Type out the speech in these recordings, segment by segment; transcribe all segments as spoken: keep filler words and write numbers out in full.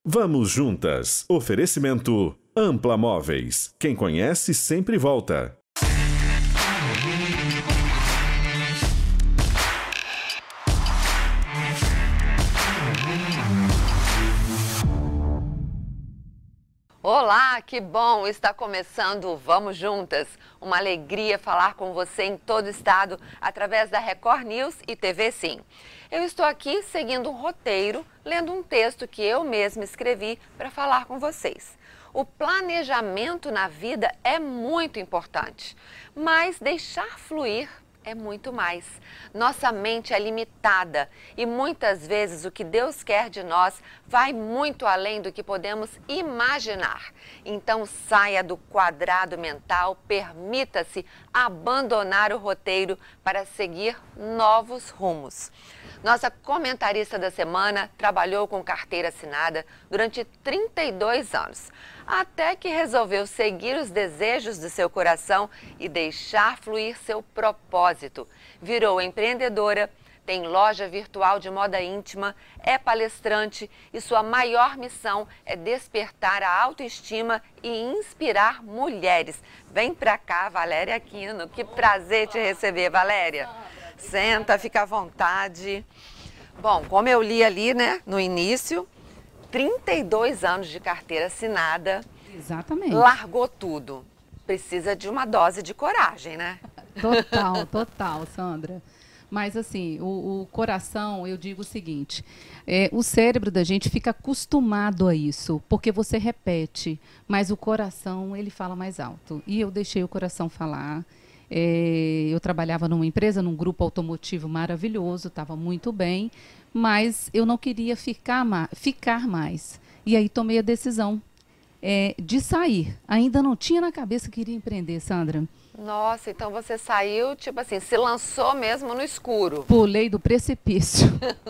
Vamos juntas. Oferecimento Ampla Móveis. Quem conhece sempre volta. Olá, que bom! Está começando o Vamos Juntas. Uma alegria falar com você em todo o estado através da Record News e T V Sim. Eu estou aqui seguindo um roteiro, lendo um texto que eu mesma escrevi para falar com vocês. O planejamento na vida é muito importante, mas deixar fluir é muito mais. Nossa mente é limitada e muitas vezes o que Deus quer de nós vai muito além do que podemos imaginar. Então saia do quadrado mental, permita-se abandonar o roteiro para seguir novos rumos. Nossa comentarista da semana trabalhou com carteira assinada durante trinta e dois anos, até que resolveu seguir os desejos do seu coração e deixar fluir seu propósito. Virou empreendedora, tem loja virtual de moda íntima, é palestrante e sua maior missão é despertar a autoestima e inspirar mulheres. Vem pra cá, Valéria Aquino. Que prazer te receber, Valéria. Senta, fica à vontade. Bom, como eu li ali, né, no início, trinta e dois anos de carteira assinada. Exatamente. Largou tudo. Precisa de uma dose de coragem, né? Total, total, Sandra. Mas assim, o, o coração, eu digo o seguinte, é, o cérebro da gente fica acostumado a isso, porque você repete, mas o coração, ele fala mais alto. E eu deixei o coração falar. É, eu trabalhava numa empresa, num grupo automotivo maravilhoso, estava muito bem, mas eu não queria ficar, ma ficar mais. E aí tomei a decisão é, de sair. Ainda não tinha na cabeça que queria empreender, Sandra. Nossa, então você saiu, tipo assim, se lançou mesmo no escuro. Pulei do precipício.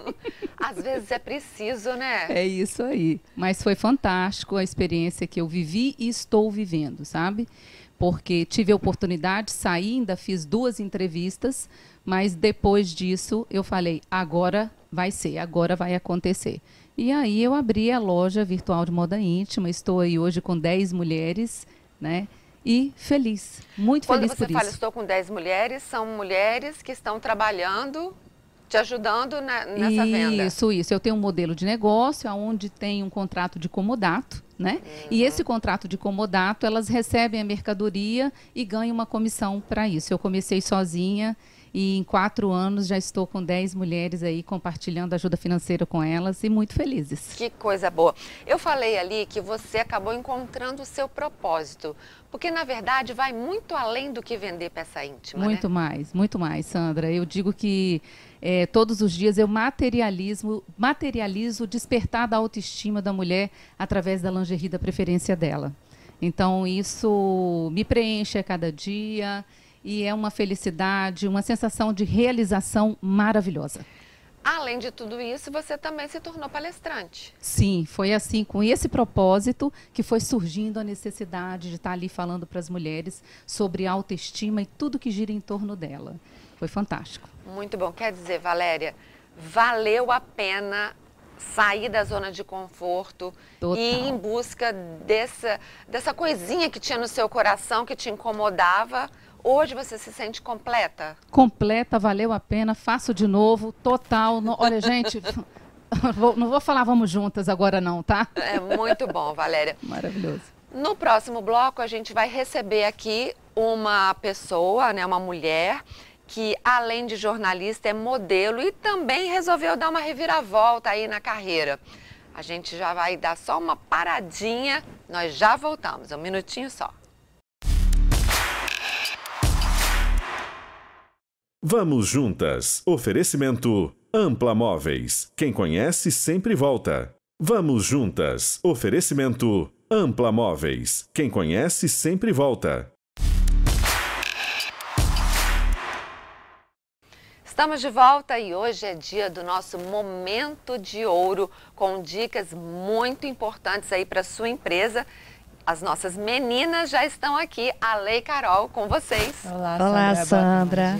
Às vezes é preciso, né? É isso aí. Mas foi fantástico a experiência que eu vivi e estou vivendo, sabe? Porque tive a oportunidade, saí, ainda fiz duas entrevistas, mas depois disso eu falei, agora vai ser, agora vai acontecer. E aí eu abri a loja virtual de moda íntima, estou aí hoje com dez mulheres, né? E feliz, muito Quando feliz por isso. Quando você fala, estou com dez mulheres, são mulheres que estão trabalhando, te ajudando na, nessa venda. Isso, isso. Eu tenho um modelo de negócio onde tem um contrato de comodato, né? Uhum. E esse contrato de comodato, elas recebem a mercadoria e ganham uma comissão para isso. Eu comecei sozinha e em quatro anos já estou com dez mulheres aí compartilhando ajuda financeira com elas e muito felizes. Que coisa boa. Eu falei ali que você acabou encontrando o seu propósito, porque na verdade vai muito além do que vender peça íntima, Muito né? mais, muito mais, Sandra. Eu digo que é, todos os dias eu materializo, materializo o despertar da autoestima da mulher através da lingerie da preferência dela. Então isso me preenche a cada dia. E é uma felicidade, uma sensação de realização maravilhosa. Além de tudo isso, você também se tornou palestrante. Sim, foi assim, com esse propósito, que foi surgindo a necessidade de estar ali falando para as mulheres sobre autoestima e tudo que gira em torno dela. Foi fantástico. Muito bom. Quer dizer, Valéria, valeu a pena sair da zona de conforto Total. E ir em busca dessa, dessa coisinha que tinha no seu coração, que te incomodava. Hoje você se sente completa? Completa, valeu a pena, faço de novo, total. No, olha, gente, vou, não vou falar vamos juntas agora não, tá? É muito bom, Valéria. Maravilhoso. No próximo bloco, a gente vai receber aqui uma pessoa, né, uma mulher, que além de jornalista é modelo e também resolveu dar uma reviravolta aí na carreira. A gente já vai dar só uma paradinha, nós já voltamos, um minutinho só. Vamos juntas. Oferecimento Ampla Móveis. Quem conhece sempre volta. Vamos juntas. Oferecimento Ampla Móveis. Quem conhece sempre volta. Estamos de volta e hoje é dia do nosso Momento de Ouro, com dicas muito importantes aí para sua empresa. As nossas meninas já estão aqui, Ale e Carol, com vocês. Olá, Olá, Sandra. Sandra.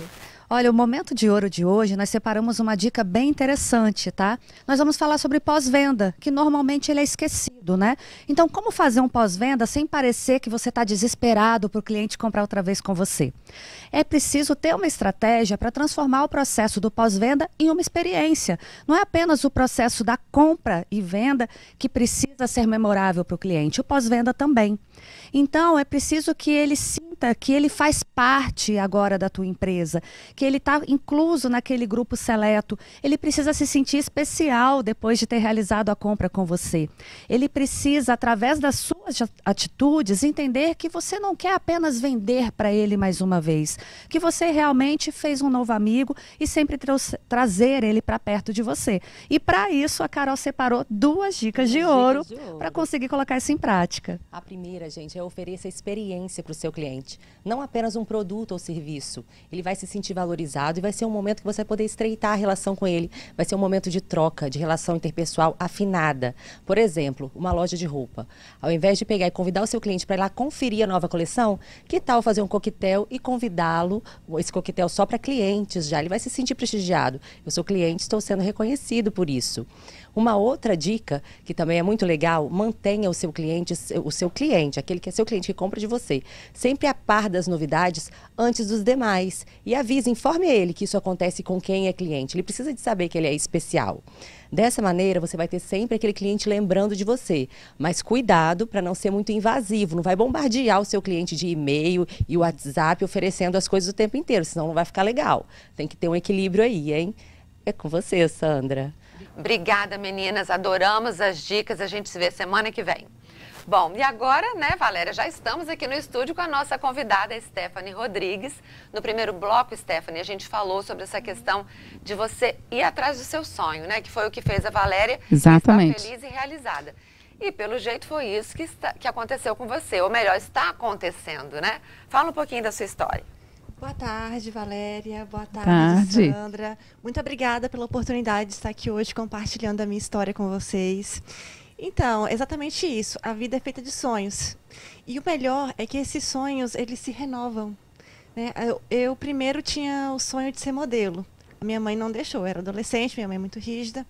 Olha, o Momento de Ouro de hoje, nós separamos uma dica bem interessante, tá? Nós vamos falar sobre pós-venda, que normalmente ele é esquecido, né? Então, como fazer um pós-venda sem parecer que você está desesperado para o cliente comprar outra vez com você? É preciso ter uma estratégia para transformar o processo do pós-venda em uma experiência. Não é apenas o processo da compra e venda que precisa ser memorável para o cliente, o pós-venda também. Então, é preciso que ele sinta que ele faz parte agora da tua empresa, que ele está incluso naquele grupo seleto. Ele precisa se sentir especial depois de ter realizado a compra com você. Ele precisa, através das suas atitudes, entender que você não quer apenas vender para ele mais uma vez, que você realmente fez um novo amigo e sempre trouxe, trazer ele para perto de você. E para isso, a Carol separou duas dicas de ouro, ouro. para conseguir colocar isso em prática. A primeira, gente, é oferecer experiência para o seu cliente. Não apenas um produto ou serviço. Ele vai se sentir valorizado e vai ser um momento que você vai poder estreitar a relação com ele. Vai ser um momento de troca, de relação interpessoal afinada. Por exemplo, uma loja de roupa. Ao invés de pegar e convidar o seu cliente para ir lá conferir a nova coleção, que tal fazer um coquetel e convidá-lo, esse coquetel só para clientes já. Ele vai se sentir prestigiado. Eu sou cliente, estou sendo reconhecido por isso. Uma outra dica, que também é muito legal, mantenha o seu cliente, o seu cliente, aquele que é seu cliente que compra de você, sempre a par das novidades antes dos demais. E avise, informe ele que isso acontece com quem é cliente. Ele precisa de saber que ele é especial. Dessa maneira, você vai ter sempre aquele cliente lembrando de você. Mas cuidado para não ser muito invasivo. Não vai bombardear o seu cliente de e-mail e WhatsApp oferecendo as coisas o tempo inteiro, senão não vai ficar legal. Tem que ter um equilíbrio aí, hein? É com você, Sandra. Obrigada, meninas. Adoramos as dicas. A gente se vê semana que vem. Bom, e agora, né, Valéria, já estamos aqui no estúdio com a nossa convidada, Stephanie Rodrigues. No primeiro bloco, Stephanie, a gente falou sobre essa questão de você ir atrás do seu sonho, né? Que foi o que fez a Valéria Exatamente. estar feliz e realizada. E, pelo jeito, foi isso que, está, que aconteceu com você. Ou melhor, está acontecendo, né? Fala um pouquinho da sua história. Boa tarde, Valéria. Boa tarde, tarde, Sandra. Muito obrigada pela oportunidade de estar aqui hoje compartilhando a minha história com vocês. Então, exatamente isso. A vida é feita de sonhos. E o melhor é que esses sonhos, eles se renovam. Né? Eu, eu primeiro tinha o sonho de ser modelo. A minha mãe não deixou. Eu era adolescente, minha mãe é muito rígida.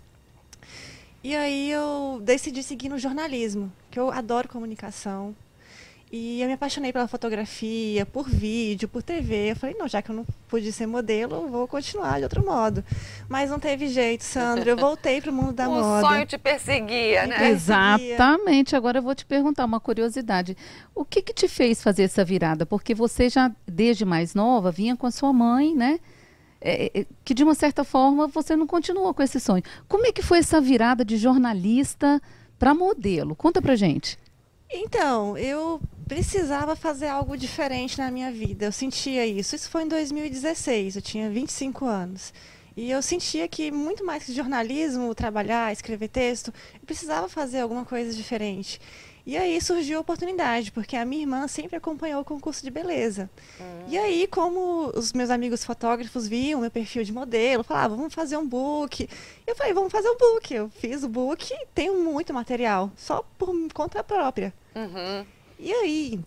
E aí eu decidi seguir no jornalismo, que eu adoro comunicação. E eu me apaixonei pela fotografia, por vídeo, por T V. Eu falei, não, já que eu não pude ser modelo, eu vou continuar de outro modo. Mas não teve jeito, Sandra. Eu voltei para o mundo da o moda. O sonho te perseguia, me né? perseguia. Exatamente. Agora eu vou te perguntar uma curiosidade. O que que te fez fazer essa virada? Porque você já, desde mais nova, vinha com a sua mãe, né? É, é, que de uma certa forma você não continuou com esse sonho. Como é que foi essa virada de jornalista para modelo? Conta pra gente. Então, eu precisava fazer algo diferente na minha vida. Eu sentia isso. Isso foi em dois mil e dezesseis, eu tinha vinte e cinco anos. E eu sentia que, muito mais que jornalismo, trabalhar, escrever texto, eu precisava fazer alguma coisa diferente. E aí surgiu a oportunidade, porque a minha irmã sempre acompanhou o concurso de beleza. Uhum. E aí, como os meus amigos fotógrafos viam meu perfil de modelo, falavam, vamos fazer um book. Eu falei, vamos fazer um book. Eu fiz o book e tenho muito material, só por conta própria. Uhum. E aí,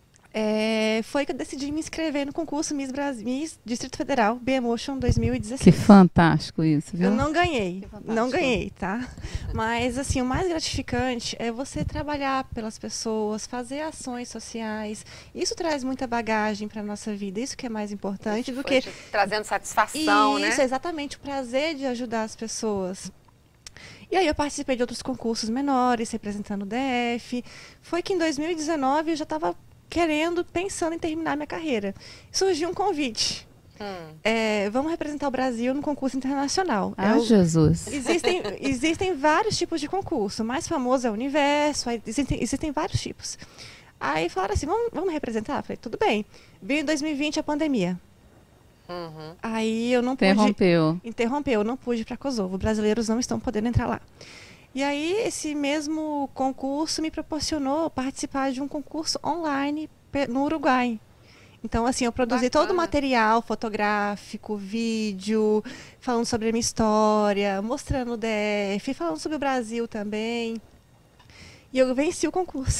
é, foi que eu decidi me inscrever no concurso Miss, Brasil, Miss Distrito Federal, B-Emotion dois mil e dezesseis. Que fantástico isso, viu? Eu não ganhei, não ganhei, tá? Mas, assim, o mais gratificante é você trabalhar pelas pessoas, fazer ações sociais. Isso traz muita bagagem para a nossa vida, isso que é mais importante isso do que... Trazendo satisfação, né? Isso, exatamente, o prazer de ajudar as pessoas. E aí eu participei de outros concursos menores, representando o D F. Foi que em dois mil e dezenove eu já estava querendo, pensando em terminar minha carreira. Surgiu um convite. Hum. É, vamos representar o Brasil no concurso internacional. Ah, é o, Jesus! Existem, existem vários tipos de concurso. O mais famoso é o Universo, existem, existem vários tipos. Aí falaram assim, vamos, vamos representar? Eu falei, tudo bem. Veio em dois mil e vinte a pandemia. Uhum. Aí eu não Interrompeu. pude... Interrompeu. Eu não pude ir para Kosovo. Brasileiros não estão podendo entrar lá. E aí esse mesmo concurso me proporcionou participar de um concurso online no Uruguai. Então, assim, eu produzi Bacana. todo o material fotográfico, vídeo, falando sobre a minha história, mostrando o D F, falando sobre o Brasil também. E eu venci o concurso.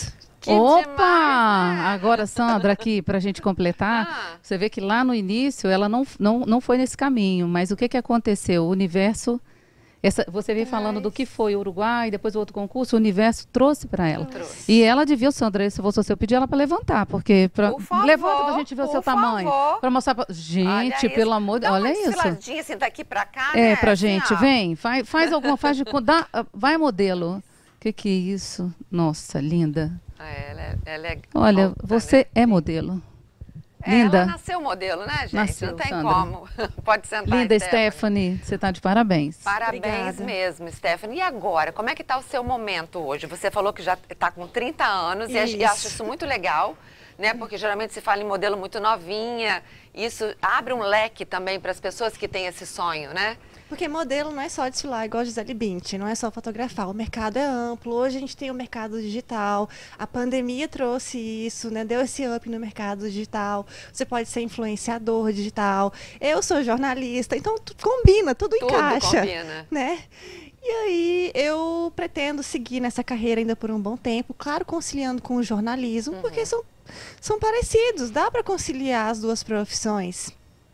Que Opa! demais, né? Agora, Sandra, aqui, para a gente completar, Ah. você vê que lá no início ela não, não, não foi nesse caminho, mas o que, que aconteceu? O universo, essa, você veio falando do que foi o Uruguai, depois o outro concurso, o universo trouxe para ela. Trouxe. E ela devia, Sandra, se fosse você, eu pedi ela para levantar, porque pra, Por favor, levanta para a gente ver o por seu tamanho, favor. para mostrar pra, Olha gente, isso. pelo amor de Dá Deus, uma olha isso. desfiladinha assim daqui pra cá, É, né? pra Assim, gente, ó. vem, faz, faz alguma, faz de conta, dá, vai modelo. O que que é isso? Nossa, linda. É, ela é, ela é Olha, alta, você né? é modelo. É, linda. Ela nasceu modelo, né, gente? Nasceu, Não tem Sandra. como. Pode sentar, Linda, Stephanie. Stephanie, você está de parabéns. Parabéns Obrigada. mesmo, Stephanie. E agora, como é que está o seu momento hoje? Você falou que já está com trinta anos e Isso. acho isso muito legal, né? Porque geralmente se fala em modelo muito novinha. Isso abre um leque também para as pessoas que têm esse sonho, né? Porque modelo não é só desfilar igual a Gisele Bündchen, não é só fotografar. O mercado é amplo. Hoje a gente tem o mercado digital. A pandemia trouxe isso, né? Deu esse up no mercado digital. Você pode ser influenciador digital. Eu sou jornalista, então tudo combina, tudo, Tudo encaixa, combina. né? E aí eu pretendo seguir nessa carreira ainda por um bom tempo, claro, conciliando com o jornalismo, Uhum. porque são, são parecidos, dá para conciliar as duas profissões.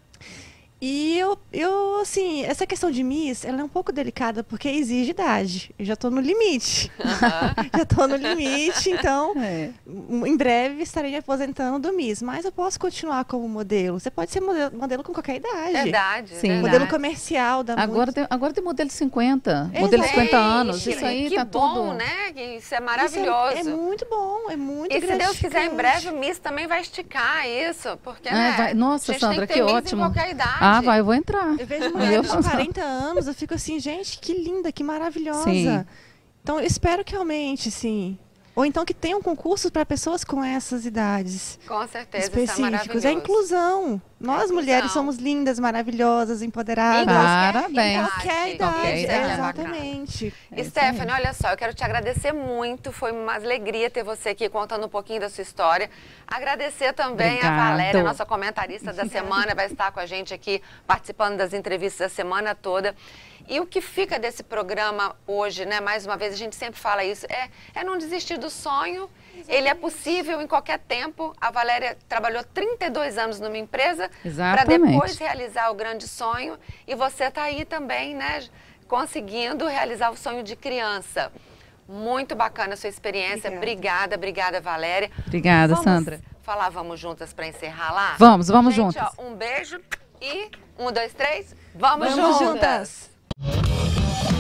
E eu, eu, assim, essa questão de Miss, ela é um pouco delicada porque exige idade. Eu já estou no limite. Já estou no limite, então É. m- em breve estarei me aposentando do Miss. Mas eu posso continuar como modelo. Você pode ser modelo, modelo com qualquer idade. Verdade, Sim. verdade. Modelo comercial da Agora tem, agora tem modelo de cinquenta, modelo de Exato. cinquenta anos. Gente, Isso aí que tá bom, tudo. né? Que Isso é Isso é- maravilhoso. É, muito bom, é muito E se Deus quiser, em gratificante. breve o Miss também vai esticar isso, porque, É, né? vai- nossa, a gente Sandra, tem que ter que Miss ótimo. em qualquer idade. Ah, vai, eu vou entrar. Eu vejo Eu mulheres de vou- quarenta anos, eu fico assim, gente, que linda, que maravilhosa. Sim. Então, eu espero que aumente, sim. Ou então que tenham concursos para pessoas com essas idades Com certeza, isso é específicos. É maravilhoso. inclusão. Nós, inclusão. mulheres, somos lindas, maravilhosas, Em empoderadas. Parabéns. idade, Qualquer Qualquer idade, idade. exatamente. É isso Stephanie, aí. olha só, eu quero te agradecer muito. Foi uma alegria ter você aqui contando um pouquinho da sua história. Agradecer também a Obrigado. Valéria, nossa comentarista da semana, vai estar com a gente aqui participando das entrevistas da semana toda. E o que fica desse programa hoje, né? Mais uma vez, a gente sempre fala isso, é, é não desistir do sonho. Ele é possível em qualquer tempo. A Valéria trabalhou trinta e dois anos numa empresa para Exatamente. depois realizar o grande sonho. E você está aí também, né? Conseguindo realizar o sonho de criança. Muito bacana a sua experiência. Obrigada, Obrigada. obrigada, Valéria. Obrigada, Vamos Sandra. falar Vamos Juntas para encerrar lá? Vamos, vamos Gente, juntas. ó, um beijo e um, dois, três. Vamos, Vamos juntas. juntas.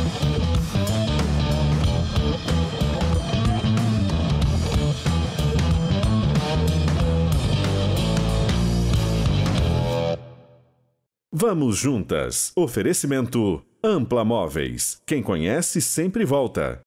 Vamos juntas. Oferecimento Ampla Móveis. Quem conhece sempre volta.